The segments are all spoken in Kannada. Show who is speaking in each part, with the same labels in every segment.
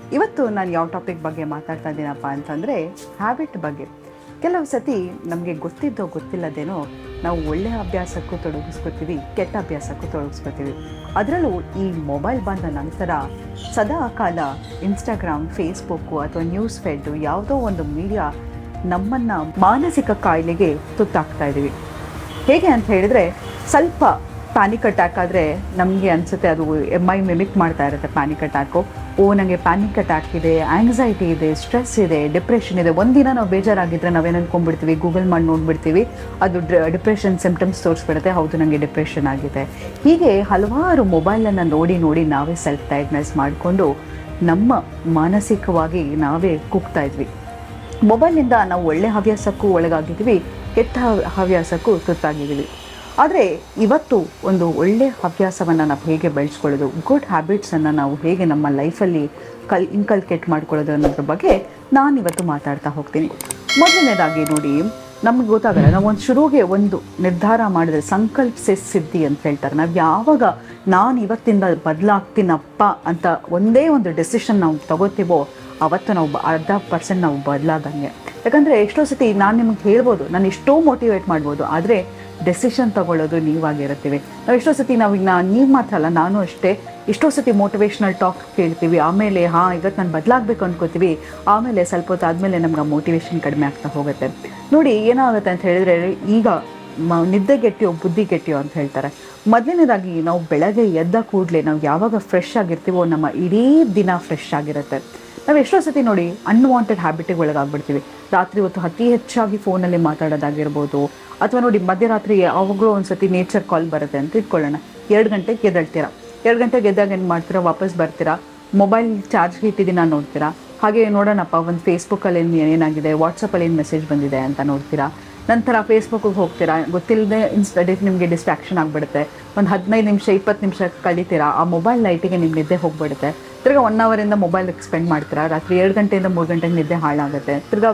Speaker 1: ಇವತ್ತು ನಾನು ಯಾವ ಟಾಪಿಕ್ ಬಗ್ಗೆ ಮಾತಾಡ್ತಾ ಇದ್ದೀನಪ್ಪ ಅಂತಂದರೆ ಹ್ಯಾಬಿಟ್ ಬಗ್ಗೆ. ಕೆಲವು ಸತಿ ನಮಗೆ ಗೊತ್ತಿದ್ದೋ ಗೊತ್ತಿಲ್ಲದೇನೋ ನಾವು ಒಳ್ಳೆಯ ಅಭ್ಯಾಸಕ್ಕೂ ತೊಡಗಿಸ್ಕೊತೀವಿ, ಕೆಟ್ಟ ಅಭ್ಯಾಸಕ್ಕೂ ತೊಡಗಿಸ್ಕೊತೀವಿ. ಅದರಲ್ಲೂ ಈ ಮೊಬೈಲ್ ಬಂದ ನಂತರ ಸದಾ ಕಾಲ ಇನ್ಸ್ಟಾಗ್ರಾಮ್, ಫೇಸ್ಬುಕ್ಕು ಅಥವಾ ನ್ಯೂಸ್ ಫೆಡ್ಡು ಯಾವುದೋ ಒಂದು ಮೀಡಿಯಾ ನಮ್ಮನ್ನು ಮಾನಸಿಕ ಕಾಯಿಲೆಗೆ ತುತ್ತಾಗ್ತಾ ಇದ್ದೀವಿ. ಹೇಗೆ ಅಂತ ಹೇಳಿದರೆ, ಸ್ವಲ್ಪ ಪ್ಯಾನಿಕ್ ಅಟ್ಯಾಕ್ ಆದರೆ ನಮಗೆ ಅನಿಸುತ್ತೆ ಅದು ಮಿಮಿಕ್ ಮಾಡ್ತಾ ಇರುತ್ತೆ ಪ್ಯಾನಿಕ್ ಅಟ್ಯಾಕು. ನನಗೆ ಪ್ಯಾನಿಕ್ ಅಟ್ಯಾಕ್ ಇದೆ, ಆ್ಯಂಗ್ಸೈಟಿ ಇದೆ, ಸ್ಟ್ರೆಸ್ ಇದೆ, ಡಿಪ್ರೆಷನ್ ಇದೆ. ಒಂದಿನ ನಾವು ಬೇಜಾರಾಗಿದ್ದರೆ ನಾವೇನು ಅಂದ್ಕೊಂಡ್ಬಿಡ್ತೀವಿ, ಗೂಗಲ್ ಮಾಡಿ ನೋಡಿಬಿಡ್ತೀವಿ, ಅದು ಡಿಪ್ರೆಷನ್ ಸಿಂಪ್ಟಮ್ಸ್ ತೋರಿಸ್ಬಿಡುತ್ತೆ, ಹೌದು ನನಗೆ ಡಿಪ್ರೆಷನ್ ಆಗಿದೆ. ಹೀಗೆ ಹಲವಾರು ಮೊಬೈಲನ್ನು ನೋಡಿ ನೋಡಿ ನಾವೇ ಸೆಲ್ಫ್ ಡಯಾಗ್ನೈಸ್ ಮಾಡಿಕೊಂಡು ನಮ್ಮ ಮಾನಸಿಕವಾಗಿ ನಾವೇ ಕುಗ್ತಾ ಇದ್ವಿ. ಮೊಬೈಲ್ನಿಂದ ನಾವು ಒಳ್ಳೆಯ ಹವ್ಯಾಸಕ್ಕೂ ಒಳಗಾಗಿದ್ದೀವಿ, ಕೆಟ್ಟ ಹವ್ಯಾಸಕ್ಕೂ ತುತ್ತಾಗಿದ್ದೀವಿ. ಆದರೆ ಇವತ್ತು ಒಂದು ಒಳ್ಳೆಯ ಹವ್ಯಾಸವನ್ನು ನಾವು ಹೇಗೆ ಬೆಳೆಸ್ಕೊಳ್ಳೋದು, ಗುಡ್ ಹ್ಯಾಬಿಟ್ಸನ್ನು ನಾವು ಹೇಗೆ ನಮ್ಮ ಲೈಫಲ್ಲಿ ಇನ್ಕಲ್ಕೇಟ್ ಮಾಡ್ಕೊಳ್ಳೋದು ಅನ್ನೋದ್ರ ಬಗ್ಗೆ ನಾನಿವತ್ತು ಮಾತಾಡ್ತಾ ಹೋಗ್ತೀನಿ. ಮೊದಲನೇದಾಗಿ ನೋಡಿ, ನಮಗೆ ಗೊತ್ತಾಗಲ್ಲ, ನಾವು ಒಂದು ಶುರುವಿಗೆ ಒಂದು ನಿರ್ಧಾರ ಮಾಡಿದ್ರೆ ಸಂಕಲ್ಪಿಸಿ ಸಿದ್ಧಿ ಅಂತ ಹೇಳ್ತಾರೆ. ನಾವು ಯಾವಾಗ ನಾನು ಇವತ್ತಿಂದ ಬದಲಾಗ್ತೀನಪ್ಪ ಅಂತ ಒಂದೇ ಒಂದು ಡೆಸಿಷನ್ ನಾವು ತಗೋತೀವೋ ಅವತ್ತು ನಾವು 10% ನಾವು ಬದಲಾದಂಗೆ. ಯಾಕಂದರೆ ಎಷ್ಟೋ ಸತಿ ನಾನು ನಿಮಗೆ ಹೇಳ್ಬೋದು, ನಾನು ಎಷ್ಟೋ ಮೋಟಿವೇಟ್ ಮಾಡ್ಬೋದು, ಆದರೆ ಡೆಸಿಷನ್ ತಗೊಳ್ಳೋದು ನೀವಾಗಿರುತ್ತೀವಿ. ನಾವು ಎಷ್ಟೋ ಸತಿ ನೀವು ಮಾತ್ರ ಅಲ್ಲ, ನಾನು ಅಷ್ಟೇ ಎಷ್ಟೋ ಸತಿ ಮೋಟಿವೇಶ್ನಲ್ ಟಾಕ್ ಕೇಳ್ತೀವಿ, ಆಮೇಲೆ ಇವತ್ತು ನಾನು ಬದಲಾಗಬೇಕು ಅಂದ್ಕೋತೀವಿ, ಆಮೇಲೆ ಸ್ವಲ್ಪ ಹೊತ್ತು ಆದಮೇಲೆ ನಮ್ಗೆ ಮೋಟಿವೇಶನ್ ಕಡಿಮೆ ಆಗ್ತಾ ಹೋಗುತ್ತೆ. ನೋಡಿ ಏನಾಗುತ್ತೆ ಅಂತ ಹೇಳಿದರೆ, ಈಗ ನಿದ್ದೆಗೆಟ್ಟಿಯೋ ಬುದ್ಧಿಗೆಟ್ಟಿಯೋ ಅಂತ ಹೇಳ್ತಾರೆ. ಮೊದಲನೇದಾಗಿ ನಾವು ಬೆಳಗ್ಗೆ ಎದ್ದ ಕೂಡಲೇ ನಾವು ಯಾವಾಗ ಫ್ರೆಶ್ ಆಗಿರ್ತೀವೋ ನಮ್ಮ ಇಡೀ ದಿನ ಫ್ರೆಶ್ ಆಗಿರುತ್ತೆ. ನಾವು ಎಷ್ಟೋ ಸತಿ ನೋಡಿ ಅನ್ವಾಂಟೆಡ್ ಹ್ಯಾಬಿಟಿಗೆ ಒಳಗಾಗ್ಬಿಡ್ತೀವಿ. ರಾತ್ರಿ ಹೊತ್ತು ಅತಿ ಹೆಚ್ಚಾಗಿ ಫೋನಲ್ಲಿ ಮಾತಾಡೋದಾಗಿರ್ಬೋದು, ಅಥವಾ ನೋಡಿ ಮಧ್ಯರಾತ್ರಿ ಯಾವಾಗಲೂ ಒಂದು ಸತಿ ನೇಚರ್ ಕಾಲ್ ಬರುತ್ತೆ ಅಂತ ಇಟ್ಕೊಳ್ಳೋಣ, 2 ಗಂಟೆಗೆ ಎದ್ದೇಳ್ತೀರಾ. 2 ಗಂಟೆಗೆ ಎದ್ದಾಗ ಏನು ಮಾಡ್ತೀರಾ, ವಾಪಸ್ ಬರ್ತೀರಾ, ಮೊಬೈಲ್ ಚಾರ್ಜ್ಗೆ ಇಟ್ಟಿದ್ದೀನ ನೋಡ್ತೀರಾ, ಹಾಗೆ ನೋಡೋಣಪ್ಪ ಒಂದು ಫೇಸ್ಬುಕ್ಕಲ್ಲಿ ಏನಾಗಿದೆ, ವಾಟ್ಸಪ್ಪಲ್ಲಿ ಏನು ಮೆಸೇಜ್ ಬಂದಿದೆ ಅಂತ ನೋಡ್ತೀರಾ. ನಂತರ ಫೇಸ್ಬುಕ್ಕಿಗೆ ಹೋಗ್ತೀರಾ, ಗೊತ್ತಿಲ್ಲದೆ ನಿಮಗೆ ಡಿಸ್ಟ್ರಾಕ್ಷನ್ ಆಗಿಬಿಡುತ್ತೆ. ಒಂದು 15 ನಿಮಿಷ 20 ನಿಮಿಷ ಕಳೀತೀರಾ, ಆ ಮೊಬೈಲ್ ಲೈಟಿಗೆ ನಿಮ್ಮ ನಿದ್ದೆ ಹೋಗಿಬಿಡುತ್ತೆ. ತಿರ್ಗಾ 1 ಅವರಿಂದ ಮೊಬೈಲಿಗೆ ಸ್ಪೆಂಡ್ ಮಾಡ್ತೀರಾ, ರಾತ್ರಿ 2 ಗಂಟೆಯಿಂದ 3 ಗಂಟೆಗೆ ನಿದ್ದೆ ಹಾಳಾಗುತ್ತೆ. ತಿರ್ಗಾ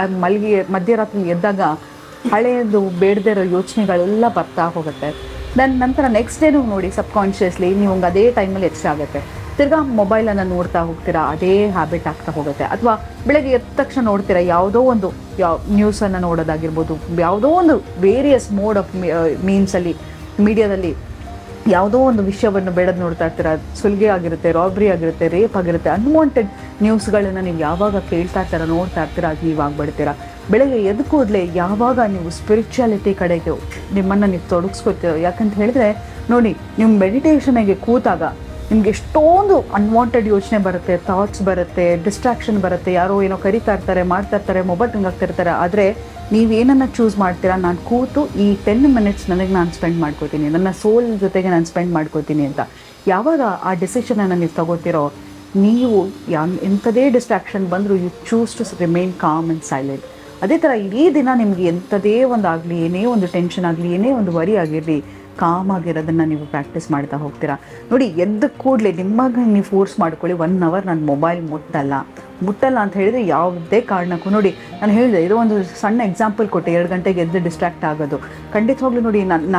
Speaker 1: ಮಧ್ಯರಾತ್ರಿ ಎದ್ದಾಗ ಹಳೆಯದು ಬೇಡದೇ ಇರೋ ಯೋಚನೆಗಳೆಲ್ಲ ಬರ್ತಾ ಹೋಗುತ್ತೆ. ನಂತರ ನೆಕ್ಸ್ಟ್ ಡೇನೂ ನೋಡಿ ಸಬ್ಕಾನ್ಷಿಯಸ್ಲಿ ನೀವು ಅದೇ ಟೈಮಲ್ಲಿ ಎಚ್ಚರ ಆಗುತ್ತೆ, ತಿರ್ಗಾ ಮೊಬೈಲನ್ನು ನೋಡ್ತಾ ಹೋಗ್ತೀರಾ, ಅದೇ ಹ್ಯಾಬಿಟ್ ಆಗ್ತಾ ಹೋಗುತ್ತೆ. ಅಥವಾ ಬೆಳಗ್ಗೆ ಎದ್ದ ತಕ್ಷಣ ನೋಡ್ತೀರಾ, ಯಾವುದೋ ಒಂದು ನ್ಯೂಸನ್ನು ನೋಡೋದಾಗಿರ್ಬೋದು, ಯಾವುದೋ ಒಂದು ವೇರಿಯಸ್ ಮೋಡ್ ಆಫ್ ಮೀನ್ಸಲ್ಲಿ ಮೀಡಿಯಾದಲ್ಲಿ ಯಾವುದೋ ಒಂದು ವಿಷಯವನ್ನು ಬೇಡದು ನೋಡ್ತಾ ಇರ್ತೀರ. ಸುಲಿಗೆ ಆಗಿರುತ್ತೆ, ರಾಬ್ರಿ ಆಗಿರುತ್ತೆ, ರೇಪ್ ಆಗಿರುತ್ತೆ, ಅನ್ವಾಂಟೆಡ್ ನ್ಯೂಸ್ಗಳನ್ನು ನೀವು ಯಾವಾಗ ಕೇಳ್ತಾ ಇರ್ತೀರ, ನೋಡ್ತಾ ಇರ್ತೀರ, ಅದು ನೀವು ಆಗ್ಬಿಡ್ತೀರ. ಬೆಳಗ್ಗೆ ಎದ್ದು ಕೂಡಲೇ ಯಾವಾಗ ನೀವು ಸ್ಪಿರಿಚುಯಾಲಿಟಿ ಕಡೆಗೆ ನಿಮ್ಮನ್ನು ನೀವು ತೊಡಗಿಸ್ಕೊತೀರೋ, ಯಾಕಂತ ಹೇಳಿದ್ರೆ ನೋಡಿ, ನೀವು ಮೆಡಿಟೇಷನ್ಗೆ ಕೂತಾಗ ನಿಮ್ಗೆ ಎಷ್ಟೊಂದು ಅನ್ವಾಂಟೆಡ್ ಯೋಚನೆ ಬರುತ್ತೆ, ಥಾಟ್ಸ್ ಬರುತ್ತೆ, ಡಿಸ್ಟ್ರಾಕ್ಷನ್ ಬರುತ್ತೆ, ಯಾರೋ ಏನೋ ಕರಿತಾ ಇರ್ತಾರೆ, ಮಾಡ್ತಾ ಇರ್ತಾರೆ, ಮೊಬೈಲ್ ಹಂಗಾಗ್ತಿರ್ತಾರೆ. ಆದರೆ ನೀವೇನನ್ನು ಚೂಸ್ ಮಾಡ್ತೀರಾ, ನಾನು ಕೂತು ಈ 10 ಮಿನಿಟ್ಸ್ ನನಗೆ ನಾನು ಸ್ಪೆಂಡ್ ಮಾಡ್ಕೋತೀನಿ, ನನ್ನ ಸೋಲ್ ಜೊತೆಗೆ ನಾನು ಸ್ಪೆಂಡ್ ಮಾಡ್ಕೋತೀನಿ ಅಂತ ಯಾವಾಗ ಆ ಡಿಸಿಷನನ್ನು ನೀವು ತಗೋತೀರೋ, ನೀವು ಎಂಥದೇ ಡಿಸ್ಟ್ರಾಕ್ಷನ್ ಬಂದರೂ you choose to remain calm and silent. ಅದೇ ಥರ ಇಡೀ ದಿನ ನಿಮಗೆ ಎಂಥದೇ ಒಂದು ಆಗಲಿ, ಏನೇ ಒಂದು ಟೆನ್ಷನ್ ಆಗಲಿ, ಏನೇ ಒಂದು ವರಿ ಆಗಿರಲಿ, ಕಾಮ್ ಆಗಿರೋದನ್ನು ನೀವು ಪ್ರಾಕ್ಟೀಸ್ ಮಾಡ್ತಾ ಹೋಗ್ತೀರಾ. ನೋಡಿ, ಎದ್ದ ಕೂಡಲೇ ನಿಮಗೆ ನೀವು ಫೋರ್ಸ್ ಮಾಡ್ಕೊಳ್ಳಿ, 1 ಅವರ್ ನಾನು ಮೊಬೈಲ್ ಮುಟ್ಟಲ್ಲ ಅಂತ ಹೇಳಿದರೆ ಯಾವುದೇ ಕಾರಣಕ್ಕೂ. ನೋಡಿ, ನಾನು ಹೇಳಿದೆ, ಇದು ಒಂದು ಸಣ್ಣ ಎಕ್ಸಾಂಪಲ್ ಕೊಟ್ಟೆ, 2 ಗಂಟೆಗೆ ಎದ್ದು ಡಿಸ್ಟ್ರಾಕ್ಟ್ ಆಗೋದು. ಖಂಡಿತವಾಗ್ಲೂ ನೋಡಿ,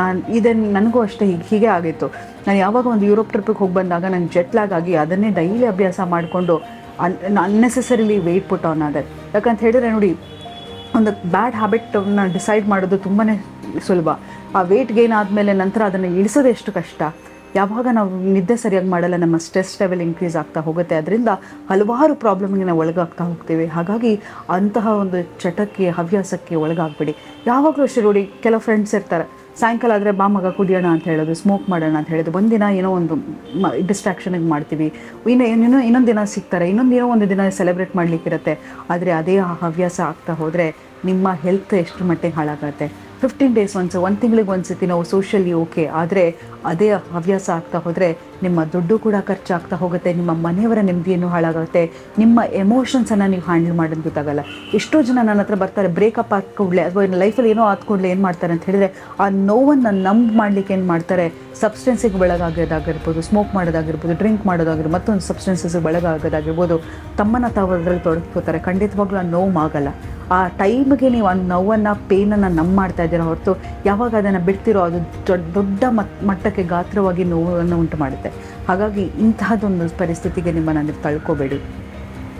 Speaker 1: ನನಗೂ ಅಷ್ಟೇ ಹೀಗೆ ಆಗಿತ್ತು. ನಾನು ಯಾವಾಗ ಒಂದು ಯುರೋಪ್ ಟ್ರಿಪ್ಪಿಗೆ ಹೋಗಿ ಬಂದಾಗ ನನಗೆ ಜೆಟ್ಲಾಗ್ ಆಗಿ ಅದನ್ನೇ ಡೈಲಿ ಅಭ್ಯಾಸ ಮಾಡಿಕೊಂಡು ಅನ್ನೆಸೆಸರಿಲಿ ವೆಯ್ಟ್ ಪುಟ್ ಆನ್ ಆದೆ. ಯಾಕಂತ ಹೇಳಿದರೆ ನೋಡಿ, ಒಂದು ಬ್ಯಾಡ್ ಹ್ಯಾಬಿಟನ್ನು ಡಿಸೈಡ್ ಮಾಡೋದು ತುಂಬಾ ಸುಲಭ. ಆ ವೆಯ್ಟ್ ಗೇನ್ ಆದಮೇಲೆ ನಂತರ ಅದನ್ನು ಇಳಿಸೋದು ಎಷ್ಟು ಕಷ್ಟ. ಯಾವಾಗ ನಾವು ನಿದ್ದೆ ಸರಿಯಾಗಿ ಮಾಡಲ್ಲ, ನಮ್ಮ ಸ್ಟ್ರೆಸ್ ಲೆವೆಲ್ ಇನ್ಕ್ರೀಸ್ ಆಗ್ತಾ ಹೋಗುತ್ತೆ, ಅದರಿಂದ ಹಲವಾರು ಪ್ರಾಬ್ಲಮ್ಗೆ ನಾವು ಒಳಗಾಗ್ತಾ ಹೋಗ್ತೀವಿ. ಹಾಗಾಗಿ ಅಂತಹ ಒಂದು ಚಟಕ್ಕೆ, ಹವ್ಯಾಸಕ್ಕೆ ಒಳಗಾಗ್ಬಿಡಿ. ಯಾವಾಗಲೂ ಅಷ್ಟೇ ನೋಡಿ, ಕೆಲವು ಫ್ರೆಂಡ್ಸ್ ಇರ್ತಾರೆ, ಸಾಯಂಕಾಲ ಆದರೆ ಬಾ ಮಗ ಕುಡಿಯೋಣ ಅಂತ ಹೇಳೋದು, ಸ್ಮೋಕ್ ಮಾಡೋಣ ಅಂತ ಹೇಳೋದು. ಒಂದಿನ ಏನೋ ಒಂದು ಡಿಸ್ಟ್ರಾಕ್ಷನಿಗೆ ಮಾಡ್ತೀವಿ, ಇನ್ನೊಂದು ದಿನ ಸಿಗ್ತಾರೆ, ಇನ್ನೊಂದೇನೋ ಒಂದು ದಿನ ಸೆಲೆಬ್ರೇಟ್ ಮಾಡಲಿಕ್ಕಿರುತ್ತೆ. ಆದರೆ ಅದೇ ಹವ್ಯಾಸ ಆಗ್ತಾ ಹೋದರೆ ನಿಮ್ಮ ಹೆಲ್ತ್ ಎಷ್ಟು ಮಟ್ಟಿಗೆ ಹಾಳಾಗುತ್ತೆ. 15 ಡೇಸ್ ಒಂದು ತಿಂಗಳಿಗೆ ಒಂದು ಸತಿ ನಾವು ಸೋಷಿಯಲಿ ಓಕೆ, ಆದರೆ ಅದೇ ಹವ್ಯಾಸ ಆಗ್ತಾ ಹೋದರೆ ನಿಮ್ಮ ದುಡ್ಡು ಕೂಡ ಖರ್ಚಾಗ್ತಾ ಹೋಗುತ್ತೆ, ನಿಮ್ಮ ಮನೆಯವರ ನೆಮ್ಮದಿಯನ್ನು ಹಾಳಾಗುತ್ತೆ, ನಿಮ್ಮ ಎಮೋಷನ್ಸನ್ನು ನೀವು ಹ್ಯಾಂಡಲ್ ಮಾಡೋದು ಗೊತ್ತಾಗಲ್ಲ. ಎಷ್ಟೋ ಜನ ನನ್ನ ಹತ್ರ ಬರ್ತಾರೆ, ಬ್ರೇಕಪ್ ಹಾಕ್ಕೊಡ್ಲೆ ಅಥವಾ ಲೈಫಲ್ಲಿ ಏನೋ ಆದ್ಕೊಡ್ಲೆ ಏನು ಮಾಡ್ತಾರೆ ಅಂತ ಹೇಳಿದರೆ, ಆ ನೋವನ್ನು ಮಾಡಲಿಕ್ಕೆ ಏನು ಮಾಡ್ತಾರೆ, ಸಬ್ಸ್ಟೆನ್ಸಿಗೆ ಒಳಗಾಗೋದಾಗಿರ್ಬೋದು, ಸ್ಮೋಕ್ ಮಾಡೋದಾಗಿರ್ಬೋದು, ಡ್ರಿಂಕ್ ಮಾಡೋದಾಗಿರ್ಬೋದು, ಮತ್ತೊಂದು ಸಬ್ಸ್ಟೆನ್ಸಸ್ಗೆ ಒಳಗಾಗೋದಾಗಿರ್ಬೋದು, ತಮ್ಮನ್ನು ತಾವು ಅದರಲ್ಲಿ ತೊಡಗಿಸ್ಕೋತಾರೆ. ಖಂಡಿತವಾಗ್ಲೂ ಆ ನೋವು ಆಗಲ್ಲ. ಆ ಟೈಮ್ಗೆ ನೀವು ಆ ನೋವನ್ನು, ಪೇನನ್ನು ಮಾಡ್ತಾ ಇದ್ದೀರೋ ಹೊರತು ಯಾವಾಗ ಅದನ್ನು ಬಿಡ್ತಿರೋ ಅದು ದೊಡ್ಡ ಮಟ್ಟಕ್ಕೆ ಗಾತ್ರವಾಗಿ ನೋವನ್ನು ಉಂಟು ಮಾಡುತ್ತೆ. ಹಾಗಾಗಿ ಇಂತಹದೊಂದು ಪರಿಸ್ಥಿತಿಗೆ ನಿಮ್ಮನ್ನು ನೀವು ತಳ್ಕೋಬೇಡಿ.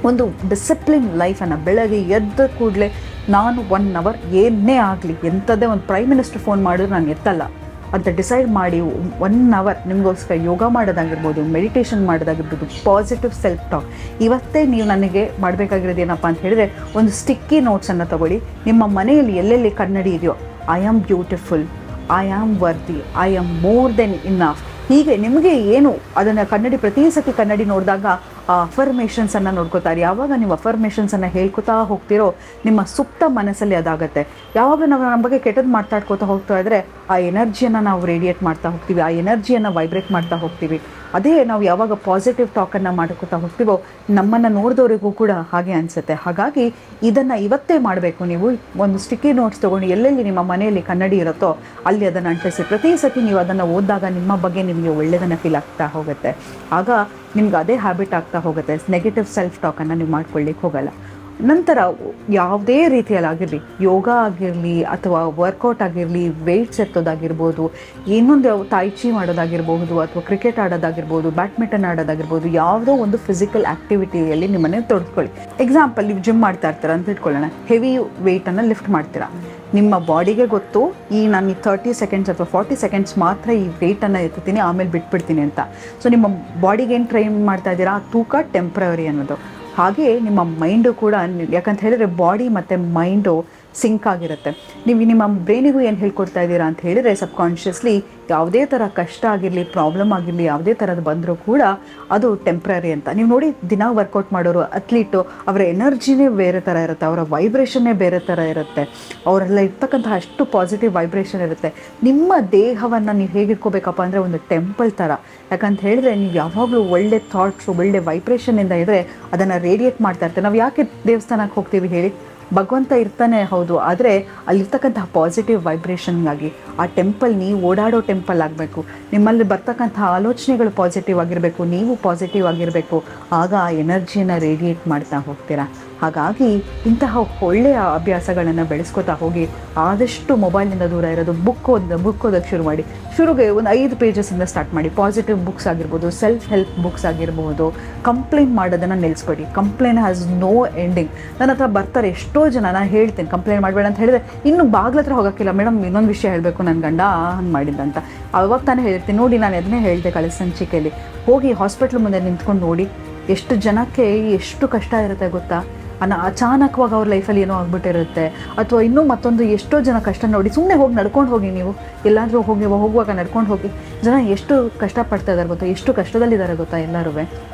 Speaker 1: ಒಂದು ಡಿಸಿಪ್ಲಿನ್ ಲೈಫನ್ನು ಬೆಳಗ್ಗೆ ಎದ್ದ ಕೂಡಲೇ ನಾನು 1 ಅವರ್ ಏನೇ ಆಗಲಿ, ಎಂಥದ್ದೇ ಒಂದು ಪ್ರೈಮ್ ಮಿನಿಸ್ಟರ್ ಫೋನ್ ಮಾಡಿದ್ರು ನಾನು ಎತ್ತಲ್ಲ ಅಂತ ಡಿಸೈಡ್ ಮಾಡಿ 1 ಅವರ್ ನಿಮಗೋಸ್ಕರ ಯೋಗ ಮಾಡೋದಾಗಿರ್ಬೋದು, ಮೆಡಿಟೇಷನ್ ಮಾಡೋದಾಗಿರ್ಬೋದು, ಪಾಸಿಟಿವ್ ಸೆಲ್ಫ್ ಟಾಕ್. ಇವತ್ತೇ ನೀವು ನನಗೆ ಮಾಡಬೇಕಾಗಿರೋದು ಏನಪ್ಪ ಅಂತ ಹೇಳಿದರೆ, ಒಂದು ಸ್ಟಿಕ್ಕಿ ನೋಟ್ಸನ್ನು ತೊಗೊಳ್ಳಿ. ನಿಮ್ಮ ಮನೆಯಲ್ಲಿ ಎಲ್ಲೆಲ್ಲಿ ಕನ್ನಡಿ ಇದೆಯೋ, I am beautiful, I am worthy, I am more then enough, ಹೀಗೆ ನಿಮಗೆ ಏನು ಅದನ್ನು ಕನ್ನಡಿ ಪ್ರತಿ ಸತಿ ಕನ್ನಡಿ ನೋಡಿದಾಗ ಆ ಅಫರ್ಮೇಷನ್ಸನ್ನು ನೋಡ್ಕೋತಾರೆ. ಯಾವಾಗ ನೀವು ಅಫರ್ಮೇಷನ್ಸನ್ನು ಹೇಳ್ಕೊತಾ ಹೋಗ್ತಿರೋ ನಿಮ್ಮ ಸುಪ್ತ ಮನಸ್ಸಲ್ಲಿ ಅದಾಗುತ್ತೆ. ಯಾವಾಗ ನಾವು ನಮ್ಮ ಬಗ್ಗೆ ಕೆಟ್ಟದ್ದು ಮಾತಾಡ್ಕೋತಾ ಹೋಗ್ತಾ ಇದ್ದರೆ ಆ ಎನರ್ಜಿಯನ್ನು ನಾವು ರೇಡಿಯೇಟ್ ಮಾಡ್ತಾ ಹೋಗ್ತೀವಿ, ಆ ಎನರ್ಜಿಯನ್ನು ವೈಬ್ರೇಟ್ ಮಾಡ್ತಾ ಹೋಗ್ತೀವಿ. ಅದೇ ನಾವು ಯಾವಾಗ ಪಾಸಿಟಿವ್ ಟಾಕನ್ನು ಮಾಡ್ಕೋತಾ ಹೋಗ್ತೀವೋ ನಮ್ಮನ್ನು ನೋಡಿದವರಿಗೂ ಕೂಡ ಹಾಗೆ ಅನಿಸುತ್ತೆ. ಹಾಗಾಗಿ ಇದನ್ನು ಇವತ್ತೇ ಮಾಡಬೇಕು. ನೀವು ಒಂದು ಸ್ಟಿಕ್ಕಿ ನೋಟ್ಸ್ ತೊಗೊಂಡು ಎಲ್ಲೆಲ್ಲಿ ನಿಮ್ಮ ಮನೆಯಲ್ಲಿ ಕನ್ನಡಿ ಇರುತ್ತೋ ಅಲ್ಲಿ ಅದನ್ನು ಅಂಟಿಸಿ. ಪ್ರತಿ ಸತಿ ನೀವು ಅದನ್ನು ಓದಿದಾಗ ನಿಮ್ಮ ಬಗ್ಗೆ ನಿಮಗೆ ಒಳ್ಳೆಯದನ್ನು ಫೀಲ್ ಆಗ್ತಾ ಹೋಗುತ್ತೆ. ಆಗ ನಿಮ್ಗೆ ಅದೇ ಹ್ಯಾಬಿಟ್ ಆಗ್ತಾ ಹೋಗುತ್ತೆ. ನೆಗೆಟಿವ್ ಸೆಲ್ಫ್ ಟಾಕನ್ನು ನೀವು ಮಾಡ್ಕೊಳ್ಳಿಕ್ಕೆ ಹೋಗಲ್ಲ. ನಂತರ ಯಾವುದೇ ರೀತಿಯಲ್ಲಾಗಿರಲಿ, ಯೋಗ ಆಗಿರಲಿ ಅಥವಾ ವರ್ಕೌಟ್ ಆಗಿರಲಿ, ವೆಯ್ಟ್ಸ್ ಎತ್ತೋದಾಗಿರ್ಬೋದು, ಇನ್ನೊಂದು ತಾಯ್ಚಿ ಮಾಡೋದಾಗಿರ್ಬೋದು, ಅಥವಾ ಕ್ರಿಕೆಟ್ ಆಡೋದಾಗಿರ್ಬೋದು, ಬ್ಯಾಡ್ಮಿಂಟನ್ ಆಡೋದಾಗಿರ್ಬೋದು, ಯಾವುದೋ ಒಂದು ಫಿಸಿಕಲ್ ಆ್ಯಕ್ಟಿವಿಟಿಯಲ್ಲಿ ನಿಮ್ಮನ್ನೇ ತೊಡಸ್ಕೊಳ್ಳಿ. ಎಕ್ಸಾಂಪಲ್, ನೀವು ಜಿಮ್ ಮಾಡ್ತಾ ಇರ್ತೀರ ಅಂತ ಇಟ್ಕೊಳ್ಳೋಣ, ಹೆವಿ ವೆಯ್ಟನ್ನು ಲಿಫ್ಟ್ ಮಾಡ್ತೀರಾ. ನಿಮ್ಮ ಬಾಡಿಗೆ ಗೊತ್ತು ನಾನು ಈ 30 ಸೆಕೆಂಡ್ಸ್ ಅಥವಾ 40 ಸೆಕೆಂಡ್ಸ್ ಮಾತ್ರ ಈ ವೆಯ್ಟನ್ನು ಎತ್ತೀನಿ, ಆಮೇಲೆ ಬಿಟ್ಬಿಡ್ತೀನಿ ಅಂತ. ಸೊ ನಿಮ್ಮ ಬಾಡಿಗೆ ಏನು ಟ್ರೈನ್ ಮಾಡ್ತಾ ಇದ್ದೀರಾ, ತೂಕ ಟೆಂಪ್ರವರಿ ಅನ್ನೋದು. ಹಾಗೆ ನಿಮ್ಮ ಮೈಂಡು ಕೂಡ, ಯಾಕಂತ ಹೇಳಿದರೆ ಬಾಡಿ ಮತ್ತು ಮೈಂಡು ಸಿಂಕ್ ಆಗಿರುತ್ತೆ. ನೀವು ನಿಮ್ಮ ಬ್ರೈನಿಗೂ ಏನು ಹೇಳ್ಕೊಡ್ತಾ ಇದ್ದೀರಾ ಅಂತ ಹೇಳಿದರೆ, ಸಬ್ಕಾನ್ಷಿಯಸ್ಲಿ ಯಾವುದೇ ಥರ ಕಷ್ಟ ಆಗಿರಲಿ, ಪ್ರಾಬ್ಲಮ್ ಆಗಿರಲಿ, ಯಾವುದೇ ಥರದ್ದು ಬಂದರೂ ಕೂಡ ಅದು ಟೆಂಪ್ರರಿ ಅಂತ. ನೀವು ನೋಡಿ, ದಿನ ವರ್ಕೌಟ್ ಮಾಡೋರು, ಅಥ್ಲೀಟು, ಅವರ ಎನರ್ಜಿನೇ ಬೇರೆ ಥರ ಇರುತ್ತೆ, ಅವರ ವೈಬ್ರೇಷನ್ನೇ ಬೇರೆ ಥರ ಇರುತ್ತೆ, ಅವರೆಲ್ಲ ಇರ್ತಕ್ಕಂಥ ಅಷ್ಟು ಪಾಸಿಟಿವ್ ವೈಬ್ರೇಷನ್ ಇರುತ್ತೆ. ನಿಮ್ಮ ದೇಹವನ್ನು ನೀವು ಹೇಗಿಟ್ಕೋಬೇಕಪ್ಪ ಅಂದರೆ ಒಂದು ಟೆಂಪಲ್ ಥರ. ಯಾಕಂತ ಹೇಳಿದ್ರೆ ನೀವು ಯಾವಾಗಲೂ ಒಳ್ಳೆ ಥಾಟ್ಸು, ಒಳ್ಳೆ ವೈಬ್ರೇಷನ್ನಿಂದ ಇದ್ದರೆ ಅದನ್ನು ರೇಡಿಯೇಟ್ ಮಾಡ್ತಾ ಇರ್ತಾರೆ. ನಾವು ಯಾಕೆ ದೇವಸ್ಥಾನಕ್ಕೆ ಹೋಗ್ತೀವಿ ಹೇಳಿ? ಭಗವಂತ ಇರ್ತಾನೆ ಹೌದು, ಆದರೆ ಅಲ್ಲಿರ್ತಕ್ಕಂತಹ ಪಾಸಿಟಿವ್ ವೈಬ್ರೇಷನ್ಗಾಗಿ ಆ ಟೆಂಪಲ್, ನೀವು ಓಡಾಡೋ ಟೆಂಪಲ್ ಆಗಬೇಕು. ನಿಮ್ಮಲ್ಲಿ ಬರ್ತಕ್ಕಂಥ ಆಲೋಚನೆಗಳು ಪಾಸಿಟಿವ್ ಆಗಿರಬೇಕು, ನೀವು ಪಾಸಿಟಿವ್ ಆಗಿರಬೇಕು. ಆಗ ಆ ಎನರ್ಜಿಯನ್ನು ರೇಡಿಯೇಟ್ ಮಾಡ್ತಾ ಹೋಗ್ತೀರಾ. ಹಾಗಾಗಿ ಇಂತಹ ಒಳ್ಳೆಯ ಅಭ್ಯಾಸಗಳನ್ನು ಬೆಳೆಸ್ಕೊತಾ ಹೋಗಿ. ಆದಷ್ಟು ಮೊಬೈಲಿಂದ ದೂರ ಇರೋದು. ಬುಕ್ ಓದೋಕ್ಕೆ ಶುರು ಮಾಡಿ. ಶುರುಗೆ ಒಂದು 5 ಪೇಜಸ್ಸಿಂದ ಸ್ಟಾರ್ಟ್ ಮಾಡಿ. ಪಾಸಿಟಿವ್ ಬುಕ್ಸ್ ಆಗಿರ್ಬೋದು, ಸೆಲ್ಫ್ ಹೆಲ್ಪ್ ಬುಕ್ಸ್ ಆಗಿರ್ಬೋದು. ಕಂಪ್ಲೇಂಟ್ ಮಾಡೋದನ್ನು ನಿಲ್ಲಿಸ್ಬೇಡಿ. Complaint has no ending. ನನ್ನ ಹತ್ರ ಬರ್ತಾರೆ ಎಷ್ಟೋ ಜನ, ನಾನು ಹೇಳ್ತೀನಿ ಕಂಪ್ಲೇಂಟ್ ಮಾಡಬೇಡ ಅಂತ ಹೇಳಿದ್ರೆ, ಇನ್ನೂ ಬಾಗ್ಲ ಹತ್ರ ಹೋಗೋಕ್ಕಿಲ್ಲ, ಮೇಡಮ್ ಇನ್ನೊಂದು ವಿಷಯ ಹೇಳಬೇಕು, ನನ್ನ ಗಂಡ ಹಂಗೆ ಮಾಡಿದ್ದಂತ. ಆವಾಗ ತಾನೇ ಹೇಳ್ತೀನಿ ನೋಡಿ, ನಾನು ಅದನ್ನೇ ಹೇಳಿದೆ ಕಳೆದ ಸಂಚಿಕೆಯಲ್ಲಿ. ಹೋಗಿ ಹಾಸ್ಪಿಟ್ಲ್ ಮುಂದೆ ನಿಂತ್ಕೊಂಡು ನೋಡಿ, ಎಷ್ಟು ಜನಕ್ಕೆ ಎಷ್ಟು ಕಷ್ಟ ಇರುತ್ತೆ ಗೊತ್ತಾ. ಅಚಾನಕವಾಗಿ ಅವ್ರ ಲೈಫಲ್ಲಿ ಏನೋ ಆಗ್ಬಿಟ್ಟಿರುತ್ತೆ, ಅಥವಾ ಇನ್ನೂ ಮತ್ತೊಂದು ಎಷ್ಟೋ ಜನ ಕಷ್ಟ ನೋಡಿ. ಸುಮ್ಮನೆ ಹೋಗಿ ನಡ್ಕೊಂಡು ಹೋಗಿ, ನೀವು ಎಲ್ಲಾದರೂ ಹೋಗುವಾಗ ನಡ್ಕೊಂಡು ಹೋಗಿ. ಜನ ಎಷ್ಟು ಕಷ್ಟಪಡ್ತಾ ಇದ್ದಾರೆ ಗೊತ್ತಾ, ಎಷ್ಟು ಕಷ್ಟದಲ್ಲಿದ್ದಾರೆ ಗೊತ್ತಾ ಎಲ್ಲರೂ.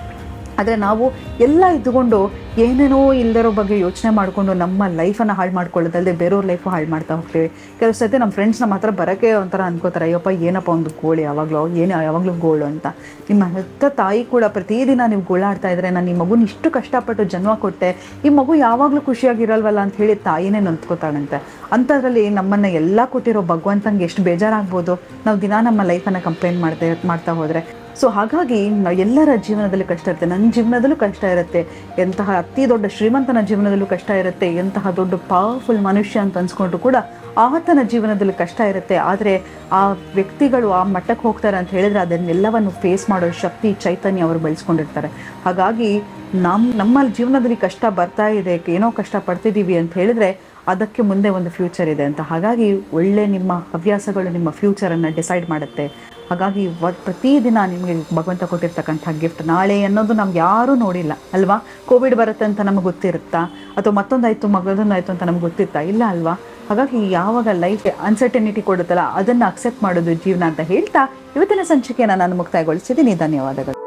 Speaker 1: ಆದರೆ ನಾವು ಎಲ್ಲ ಇದ್ದುಕೊಂಡು ಏನೇನೋ ಇಲ್ಲದರೋ ಬಗ್ಗೆ ಯೋಚನೆ ಮಾಡಿಕೊಂಡು ನಮ್ಮ ಲೈಫನ್ನು ಹಾಳು ಮಾಡ್ಕೊಳ್ಳೋದಲ್ಲದೆ ಬೇರೆಯವ್ರ ಲೈಫು ಹಾಳು ಮಾಡ್ತಾ ಹೋಗ್ತೀವಿ. ಕೆಲವು ಸತಿ ನಮ್ಮ ಫ್ರೆಂಡ್ಸ್ ನಮ್ಮ ಹತ್ರ ಬರೋಕ್ಕೆ ಒಂಥರ ಅನ್ಕೋತಾರೆ, ಅಯ್ಯಪ್ಪ ಏನಪ್ಪ ಒಂದು ಗೋಳು ಯಾವಾಗಲೂ ಗೋಳು ಅಂತ. ನಿಮ್ಮ ಹೆತ್ತ ತಾಯಿ ಕೂಡ ಪ್ರತಿದಿನ ನೀವು ಗೋಳಾಡ್ತಾ ಇದ್ರೆ, ನಾನು ಈ ಮಗುನ ಇಷ್ಟು ಕಷ್ಟಪಟ್ಟು ಜನ್ಮ ಕೊಟ್ಟೆ, ಈ ಮಗು ಯಾವಾಗಲೂ ಖುಷಿಯಾಗಿರಲ್ವಲ್ಲ ಅಂತ ಹೇಳಿ ತಾಯಿನೇ ನೊಂದ್ಕೋತಾಳಂತೆ. ಅಂಥದ್ರಲ್ಲಿ ನಮ್ಮನ್ನು ಎಲ್ಲ ಕೊಟ್ಟಿರೋ ಭಗವಂತಂಗೆ ಎಷ್ಟು ಬೇಜಾರಾಗ್ಬೋದು ನಾವು ದಿನ ನಮ್ಮ ಲೈಫನ್ನು ಕಂಪ್ಲೇಂಟ್ ಮಾಡ್ತಾ ಹೋದರೆ. ಸೊ ಹಾಗಾಗಿ ನಾವು ಎಲ್ಲರ ಜೀವನದಲ್ಲಿ ಕಷ್ಟ ಇರುತ್ತೆ. ನನ್ನ ಜೀವನದಲ್ಲೂ ಕಷ್ಟ ಇರುತ್ತೆ, ಎಂತಹ ಅತಿ ದೊಡ್ಡ ಶ್ರೀಮಂತನ ಜೀವನದಲ್ಲೂ ಕಷ್ಟ ಇರುತ್ತೆ, ಎಂತಹ ದೊಡ್ಡ ಪವರ್ಫುಲ್ ಮನುಷ್ಯ ಅಂತ ಅನ್ಸ್ಕೊಂಡ್ರು ಕೂಡ ಆತನ ಜೀವನದಲ್ಲಿ ಕಷ್ಟ ಇರುತ್ತೆ. ಆದರೆ ಆ ವ್ಯಕ್ತಿಗಳು ಆ ಮಟ್ಟಕ್ಕೆ ಹೋಗ್ತಾರೆ ಅಂತ ಹೇಳಿದರೆ ಅದನ್ನೆಲ್ಲವನ್ನು ಫೇಸ್ ಮಾಡೋ ಶಕ್ತಿ, ಚೈತನ್ಯ ಅವರು ಬೆಳೆಸ್ಕೊಂಡಿರ್ತಾರೆ. ಹಾಗಾಗಿ ನಮ್ಮ ಜೀವನದಲ್ಲಿ ಕಷ್ಟ ಬರ್ತಾ ಇದೆ, ಏನೋ ಕಷ್ಟ ಪಡ್ತಿದ್ದೀವಿ ಅಂತ ಹೇಳಿದರೆ ಅದಕ್ಕೆ ಮುಂದೆ ಒಂದು ಫ್ಯೂಚರ್ ಇದೆ ಅಂತ. ಹಾಗಾಗಿ ಒಳ್ಳೆ ನಿಮ್ಮ ಹವ್ಯಾಸಗಳು ನಿಮ್ಮ ಫ್ಯೂಚರನ್ನು ಡಿಸೈಡ್ ಮಾಡುತ್ತೆ. ಹಾಗಾಗಿ ಪ್ರತಿದಿನ ನಿಮಗೆ ಭಗವಂತ ಕೊಟ್ಟಿರ್ತಕ್ಕಂಥ ಗಿಫ್ಟ್ ನಾಳೆ ಅನ್ನೋದು ನಮ್ಗೆ ಯಾರೂ ನೋಡಿಲ್ಲ ಅಲ್ವಾ. ಕೋವಿಡ್ ಬರುತ್ತೆ ಅಂತ ನಮಗೆ ಗೊತ್ತಿರುತ್ತಾ, ಅಥವಾ ಮತ್ತೊಂದಾಯಿತು ಅಂತ ನಮ್ಗೆ ಗೊತ್ತಿರ್ತಾ ಇಲ್ಲ ಅಲ್ವಾ. ಹಾಗಾಗಿ ಯಾವಾಗ ಲೈಫ್ ಅನ್ಸರ್ಟನಿಟಿ ಕೊಡುತ್ತಲ್ಲ ಅದನ್ನು ಅಕ್ಸೆಪ್ಟ್ ಮಾಡೋದು ಜೀವನ ಅಂತ ಹೇಳ್ತಾ ಇವತ್ತಿನ ಸಂಚಿಕೆಯನ್ನು ನಾನು ಮುಕ್ತಾಯಗೊಳಿಸಿದ್ದೀನಿ. ಧನ್ಯವಾದಗಳು.